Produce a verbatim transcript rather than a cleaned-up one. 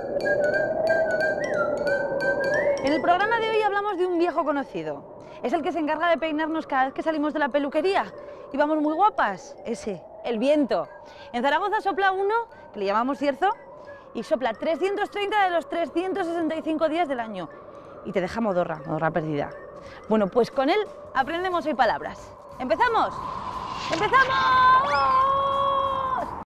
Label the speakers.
Speaker 1: En el programa de hoy hablamos de un viejo conocido. Es el que se encarga de peinarnos cada vez que salimos de la peluquería y vamos muy guapas. Ese, el viento. En Zaragoza sopla uno, que le llamamos cierzo, y sopla trescientos treinta de los trescientos sesenta y cinco días del año. Y te deja modorra, modorra perdida. Bueno, pues con él aprendemos hoy palabras. ¿Empezamos? ¡Empezamos!